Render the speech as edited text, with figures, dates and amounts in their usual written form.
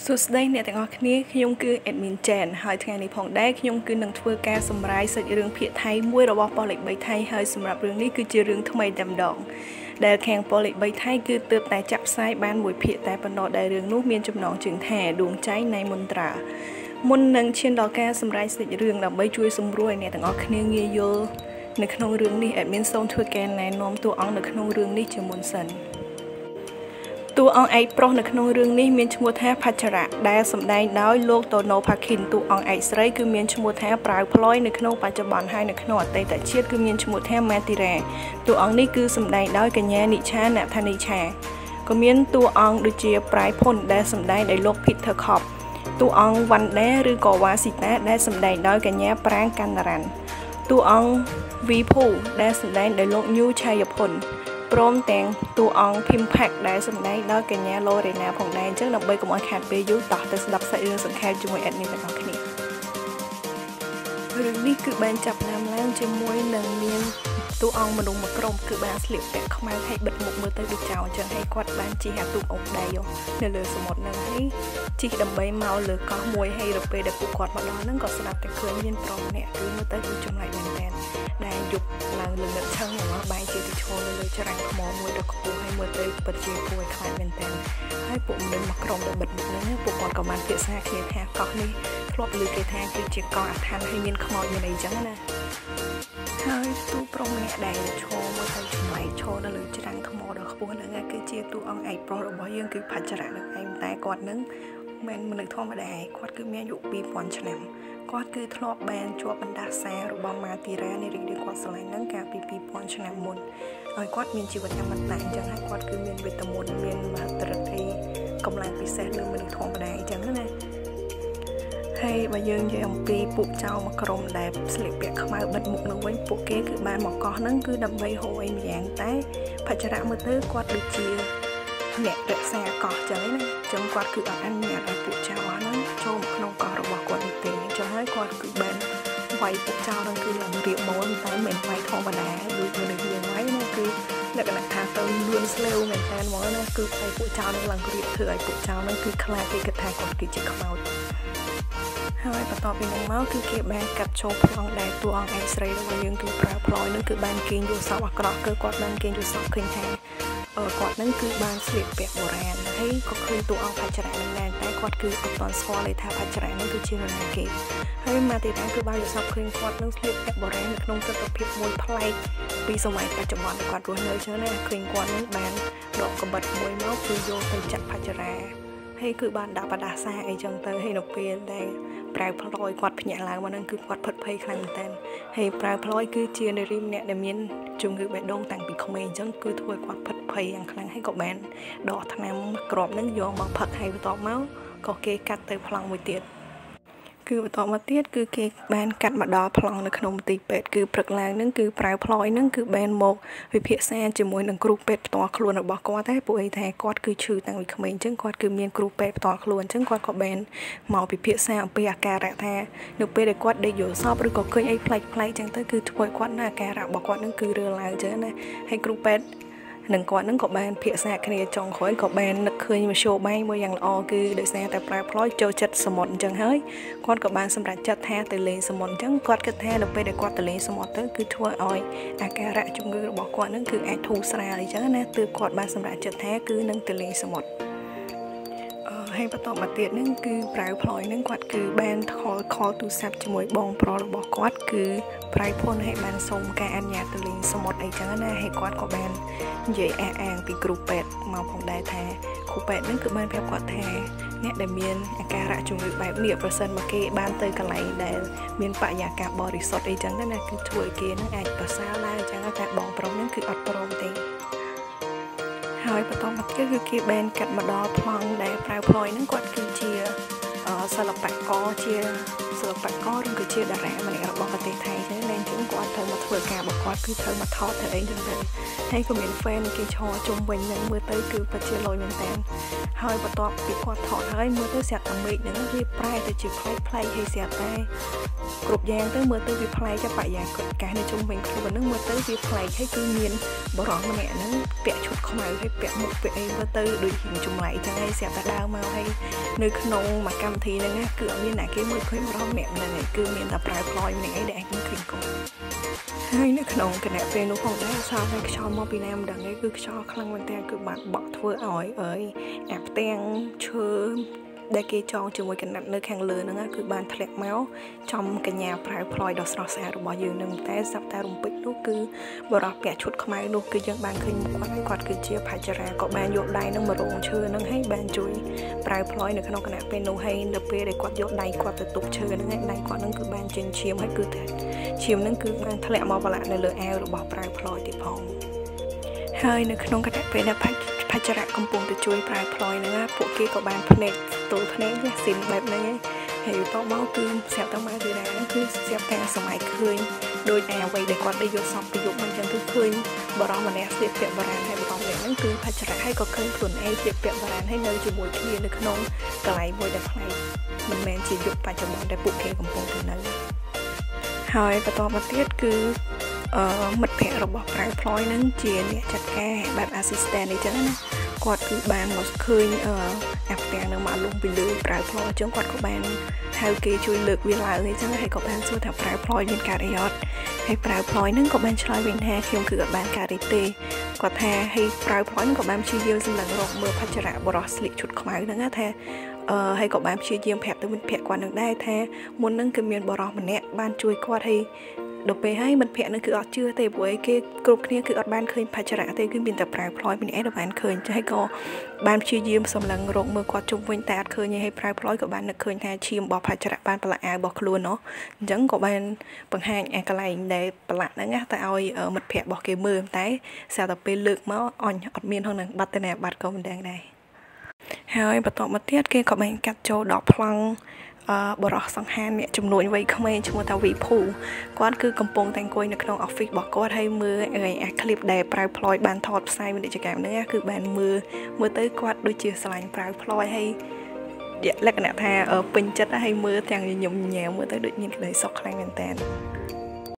សួស្តីអ្នកទាំងអស់គ្នាខ្ញុំគឺ Admin Chen ហើយថ្ងៃនេះផងដែរខ្ញុំគឺនឹងធ្វើការសម្រាយសាច់រឿងភាគថៃមួយរបស់ប៉ុស្តិ៍លេខ3ថៃហើយសម្រាប់រឿងនេះគឺជារឿងថ្មីតែម្ដងដែលខាងប៉ុស្តិ៍លេខ3ថៃគឺទើបតែចាក់ផ្សាយបានមួយភាគតែប៉ុណ្ណោះដែលរឿងនោះមានចំណងជើងថាដួងใจនៃមន្ត្រាមុននឹងឈានដល់ការសម្រាយសាច់រឿងដើម្បីជួយសម្រួលឲ្យអ្នកទាំងអស់គ្នាងាយយល់នៅក្នុងរឿងនេះ Admin សូមធ្វើការណែនាំតួអង្គនៅក្នុងរឿងនេះជាមុនសិនតួអង្គឯកប្រុសនៅក្នុងរឿងនេះមានឈ្មោះថាផាច្ឆរៈដែលសម្ដែងដោយលោកតូណូផាខិនតួអង្គឯកស្រីគឺមានឈ្មោះថាប្រាវផ្លយនៅក្នុងបច្ចុប្បន្នហើយនៅក្នុងអតីតជាតិគឺមានឈ្មោះថាម៉ាទីរ៉ាតួអង្គនេះគឺសម្ដែងដោយកញ្ញានិឆាណថានិឆាក៏មានតួអង្គដូចជាប្រៃភុនដែលសម្ដែងដោយលោក Peter Cobb តួអង្គវ៉ាន់ដាឬក៏វ៉ាស៊ីតាដែលសម្ដែងដោយកញ្ញាប្រាងកណ្ណារ៉ាន់តួអង្គវីភូដែលសម្ដែងដោយលោកញូឆាយភុនព្រមទាំងតួអង្គភីមផាក់ដែលសម្ដែងដោយកញ្ញាឡូរ៉េណាផងដែរអញ្ចឹងដើម្បីកុំឲ្យខាតពេលយូរតោះទៅស្ដាប់សាច់រឿងសង្ខេបជាមួយ Admin ទាំងអស់គ្នារឿងនេះគឺបានចាប់ផ្ដើមឡើងជាមួយនឹងមានតួអង្គមនុស្សមួយក្រុមគឺបានស្លៀកពាក់ខ្មៅហើយបិទមុខមើលទៅដូចចោលអញ្ចឹងហើយគាត់បានជិះអាទូកអុកដៃនៅលើសមុទ្រហ្នឹងហើយជិះដើម្បីមកលើកោះមួយហើយដល់ពេលដែលពួកគាត់មកដល់ហ្នឹងក៏ស្ដាប់តែឃើញមានប្រុសម្នាក់គឺមើលទៅដូចចម្លែកមែនទែនដែលយប់ឡើងលើទឹកឆឹងមកបែរជាទៅឈរនៅលើច្រាំងថ្មមួយដ៏ខ្ពស់ហើយមើលទៅពិតជាគួរឲ្យខ្លាចមែនទែនហើយពួកមនុស្សមួយក្រុមដែលបិទមុខហ្នឹងពួកគាត់ក៏បានពាក្យសារគ្នាថាកោះនេះធ្លាប់ឮគេថាគឺជាកោះអាថ័ន្តហើយមានខ្មោចមានអីចឹងណាហើយទូប្រុសម្នាក់ដែលឈរមើលទៅចម្លែកឈរនៅលើច្រាំងថ្មដ៏ខ្ពស់ហ្នឹងគឺជាតួអង្គឯកប្រុសរបស់យើងគឺផាច្ឆរៈនឹងឯងតែគាត់នឹងមិនមនុស្សធម្មតាគាត់គឺមានអាយុ2000ឆ្នាំគាត់គឺធ្លាប់បានជាប់បណ្ដាសាររបស់ម៉ាទីរ៉ានៃរីករាយគាត់ស្រឡាញ់ហ្នឹងកាលពី2000ឆ្នាំមុនហើយគាត់មានជីវិតអមតៈអញ្ចឹងហើយគាត់គឺមានវីតាមីនមានមហិទ្ធិឫទ្ធិកម្លាំងពិសេសលើមនុស្សធម្មតាអញ្ចឹងណាហើយបើយើងនិយាយអំពីពួកចៅមួយក្រុមដែលស្លៀកពាក់ខ្មៅបិទមុខនឹងវិញពួកគេគឺបានមកកោះហ្នឹងគឺដើម្បីហូរអីម្យ៉ាងតែផាច្ឆរៈមើលទៅគាត់ដូចជាអ្នករក្សាកោះចឹងណាចឹងគាត់គឺអត់អនុញ្ញាតឲ្យពួកចៅហ្នឹងចូលមកក្នុងកោះរបស់គាត់នោះទេចឹងហើយគាត់គឺបានវាយពួកចៅហ្នឹងគឺឡើងរៀបម៉ូនតែមិនវាយធម្មតាដូចមនុស្សយើងវាយណាគឺលក្ខណៈថាទៅលឿនស្លេវមែនតើហ្មងណាគឺឲ្យពួកចៅហ្នឹងឡើងរៀបធ្វើឲ្យពួកចៅហ្នឹងគឺខ្លាចគេគិតថាគាត់គឺជាខ្មោចហើយបន្ទាប់ពីនឹងមកគឺគេបានកាត់ចូលប្លង់ដែលតួអង្គឯកស្រីរបស់យើងគឺប្រើផ្លយនឹងគឺបានគេងយល់សពអាក្រក់គឺគាត់បានគេងយល់សពឃើញថាគាត់នឹងគឺបានស្លៀកពាក់បុរាណហើយក៏ឃើញតួអង្គផាច្ឆរៈនឹងដែរតែគាត់គឺអត់ទាន់ស្គាល់ទេថាផាច្ឆរៈនឹងគឺជានរណាគេហើយម៉ាទីរ៉ាគឺបានយល់សពឃើញគាត់នឹងស្លៀកពាក់បុរាណនៅក្នុងទិដ្ឋភាពមួយប្លែកពីសម័យបច្ចុប្បន្នគាត់រស់នៅចឹងណាឃើញគាត់នឹងបានដកកបិតមួយមកគឺយកទៅចាក់ផាច្ឆរៈហើយគឺបានដាក់បដាសាអីចឹងទៅហើយនៅពេលដែលប្រៅផ្លយគាត់ភ្ញាក់ឡើងមកនឹងគឺគាត់ផិតភ័យខ្លាំងមែនតើហើយប្រៅផ្លយគឺជានារីម្នាក់ដែលមានជំងឺបេះដូងតាំងពីក្មេងអញ្ចឹងគឺធ្វើឲ្យគាត់ផិតភ័យយ៉ាងខ្លាំងហើយក៏បានដកថ្នាំក្របនឹងយកមកផឹកហើយបន្ទាប់មកក៏គេកាត់ទៅប្លង់មួយទៀតគឺបន្តមកទៀតគឺគេបានកាត់មកដល់ប្លង់នៅក្នុងមន្ទីរពេទ្យគឺព្រឹកឡើងហ្នឹងគឺប្រៅផ្លយហ្នឹងគឺបានមកវិភាសាជាមួយនឹងគ្រូពេទ្យផ្ទាល់ខ្លួនរបស់គាត់តែពួកអីថាគាត់គឺឈឺតាំងពីក្មេងអញ្ចឹងគាត់គឺមានគ្រូពេទ្យផ្ទាល់ខ្លួនអញ្ចឹងគាត់ក៏បានមកវិភាសាអំពីអាការៈថានៅពេលដែលគាត់ដេកយល់សពឬក៏ឃើញអីប្លែកៗអញ្ចឹងទៅគឺធ្វើឲ្យគាត់នៅអាការៈរបស់គាត់ហ្នឹងគឺរើឡើងអញ្ចឹងណាហើយគ្រូពេទ្យនឹងគាត់នឹងក៏បានភាសាគ្នាចុងក្រោយក៏បាននឹកឃើញមធ្យោបាយមួយយ៉ាងល្អគឺដោយសារតែប្រែផ្លយចូលចិត្តសមុទ្រអញ្ចឹងហើយគាត់ក៏បានសម្រេចចិត្តថាទៅលេងសមុទ្រអញ្ចឹងគាត់គិតថាដល់ពេលដែលគាត់ទៅលេងសមុទ្រទៅគឺធ្វើឲ្យអាការៈជំងឺរបស់គាត់នឹងគឺអាចធូរស្រាលអញ្ចឹងណាទើបគាត់បានសម្រេចចិត្តថាគឺនឹងទៅលេងសមុទ្រហើយបន្តមកទៀតហ្នឹងគឺប្រៅផ្លយហ្នឹងគាត់គឺបានខលទូរស័ព្ទជាមួយបងប្រុសរបស់គាត់គឺប្រៃភុនហើយបានសុំការអនុញ្ញាតទៅលេងសមុទ្រអីចឹងណាហើយគាត់ក៏បាននិយាយអះអាងពីគ្រូពេទ្យមកផងដែរថាគ្រូពេទ្យហ្នឹងគឺបានប្រាប់គាត់ថាអ្នកដែលមានអាការៈជំងឺបែបនេះប្រសិនមកគេបានទៅកន្លែងដែលមានបរិយាកាសបរិសុទ្ធអីចឹងណាគឺធ្វើឲ្យគេហ្នឹងអាចប្រសើរឡើងអញ្ចឹងតែបងប្រុសហ្នឹងគឺអត់ព្រមទេហើយបន្តមកទៀតគឺគេបានកាត់មកដល់ប្លង់ដែលប្រៅផ្លយហ្នឹងគាត់គឺជាសិល្បករជាសិល្បករឬក៏ជាតារាម្នាក់របស់ប្រទេសថៃចឹងnên chúngគាត់ត្រូវមកធ្វើការរបស់គាត់គឺត្រូវមកថតទៅអីចឹងទៅហើយក៏មាន fan គេឈរជុំវិញនឹងមើលទៅគឺពិតជាលយមែនតើហើយបន្ទាប់ពីគាត់ថតហើយមើលទៅស្រាប់តែមេឃហ្នឹងវាប្រែទៅជាផ្លែផ្លែហើយស្រាប់តែគ្រប់យ៉ាងទៅមើលទៅវាផ្លែចាបរិយាកាសនៅជុំវិញខ្លួនហ្នឹងមើលទៅវាផ្លែហើយគឺមានបរិសម្នាក់ហ្នឹងពាក់ឈុតខ្មៅហើយពាក់មុខពាក់អីមើលទៅដូចជាចម្លែកចឹងហើយស្រាប់តែដើរមកហើយនៅក្នុងមួយកម្មវិធីហ្នឹងគឺអត់មានអ្នកគេមើលឃើញបរិសម្នាក់ហ្នឹងគឺមានតែប្រើផ្លយម្នាក់ឯងដែលអាចមើលឃើញគាត់ហើយនៅក្នុងគណៈពេលនោះផងដែរអសាតែខ្យល់មកពីណាមិនដឹងទេគឺខ្យល់ខ្លាំងមែនតើគឺបានបក់ធ្វើឲ្យអាផ្ទាំងឈើដែលគេចងជាមួយកណាត់នៅខាងលើហ្នឹងគឺបានធ្លាក់មកចំកញ្ញាប្រើផ្លយដ៏ស្រស់ស្អាតរបស់យើងនឹងតែសប្តាហ៍រំពេចនោះគឺបរោះពាក់ឈុតខ្មៅនោះគឺយើងបានឃើញគាត់គឺជាផាចរាក៏បានយកដៃនឹងមករងឈើហ្នឹងហើយបានជួយប្រើផ្លយនៅក្នុងគណៈពេលនោះហើយនៅពេលដែលគាត់យកដៃគាត់ទៅទប់ឈើហ្នឹងហើយដៃគាត់ហ្នឹងគឺបានចេញឈាមហើយគឺតែឈាមហ្នឹងគឺបានធ្លាក់មកប្រឡាក់នៅលើអាវរបស់ប្រើផ្លយទៀតផងហើយនៅក្នុងគណៈពេលដែលផាចរៈកំពុងទៅជួយប្រើផ្លយហ្នឹងពួកគេក៏បានភ្នែកទល់ភ្នែកស៊ីនបែបហ្នឹងហើយតមកគឺស្រាប់តែមកទីណាគឺស្រាប់តែសម័យឃើញដោយអ្វីដែលគាត់ได้យកសពប្រយុទ្ធមកចឹងគឺឃើញបរិសម្នាក់ស្លៀកពាក់បុរាណហើយបរិសម្នាក់ហ្នឹងគឺផាចរៈហើយក៏ឃើញខ្លួនឯងស្លៀកពាក់បុរាណហើយនៅជាមួយគ្នានៅក្នុងកន្លែងមួយដែលផ្នែកមិនមែនជាយុគបច្ចុប្បន្នដែលពួកគេកំពុងទៅនៅហើយបន្តមកទៀតគឺមិត្តភ័ក្តិរបស់ប្រើផ្លយហ្នឹងជាអ្នកចាត់ការបែប assistant អីចឹងណាគាត់គឺបានមកឃើញអាផ្ទាំងនឹងមកលុំពីលើប្រើផ្លយអញ្ចឹងគាត់ក៏បានហៅគេជួយលើកវាឡើងអីចឹងហើយក៏បានសួរថាប្រើផ្លយមានការអីអត់ហើយប្រើផ្លយហ្នឹងក៏បានឆ្លើយវិញថាខ្ញុំគឺអត់បានការអីទេគាត់ថាហើយប្រើផ្លយហ្នឹងក៏បានព្យាយាមសម្លឹងរកមើលផាចរៈបរោះស្លៀកឈុតខ្មៅហ្នឹងថាហើយក៏បានព្យាយាមប្រាប់ទៅមិត្តភ័ក្តិគាត់នឹងដែរថាមុនហ្នឹងគឺមានបរោះម្នាក់បានជួយគាត់ហើយដល់ពេលហើយមិត្តភ័ក្តិនឹងគឺអត់ជឿទេព្រោះគេគ្រប់គ្នាគឺអត់បានឃើញផាចរៈទេគឺមានតែប្រើផ្លយម្នាក់ឯងដែលបានឃើញហើយក៏បានព្យាយាមសម្លឹងរកមើលគាត់ជុំវិញតែអត់ឃើញទេហើយប្រើផ្លយក៏បាននឹកឃើញថាឈាមរបស់ផាចរៈបានប្រឡាក់អាវរបស់ខ្លួនណោះអញ្ចឹងក៏បានបង្ហាញអាកន្លែងដែលប្រឡាក់ហ្នឹងតែឲ្យមិត្តភ័ក្តិរបស់គេមើលតែស្រាប់តែពេលលើកមកអញអត់មានក្នុងនឹងបាត់ទេណាបាត់ក៏មិនដឹងដែរហើយបន្តមកទៀតគេក៏បានកាត់ចូលដកប្លង់បរោះសង្ហានអ្នកចំនួនវ័យក្មេងឈ្មោះថាវីភូគាត់គឺកំពុងតែអង្គុយនៅក្នុង office របស់គាត់ហើយមើលអា clip ដែលប្រើផ្លយបានថតផ្សាយវិទ្យុកម្មហ្នឹងគឺបានមើលទៅគាត់ដូចជាស្រឡាញ់ប្រើផ្លយហើយលក្ខណៈថាពេញចិត្តហើយមើលទាំងញញឹមញញែមើលទៅដូចមានក្តីសុខខ្លាំងមែនតើ